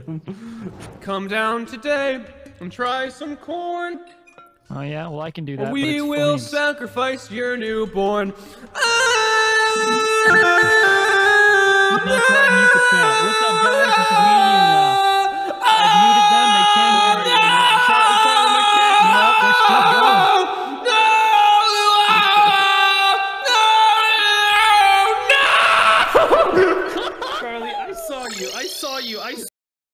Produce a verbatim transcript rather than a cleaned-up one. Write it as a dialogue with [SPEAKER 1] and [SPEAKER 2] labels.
[SPEAKER 1] Come down today and try some corn.
[SPEAKER 2] Oh yeah, well I can do that.
[SPEAKER 1] We
[SPEAKER 2] but it's
[SPEAKER 1] will
[SPEAKER 2] flames.
[SPEAKER 1] sacrifice your newborn.
[SPEAKER 2] No time you could chat. What's up, guys? This is medium now. I've muted them. They can't hear me. Nope, they're still going.
[SPEAKER 1] Charlie, I saw you. I saw you. I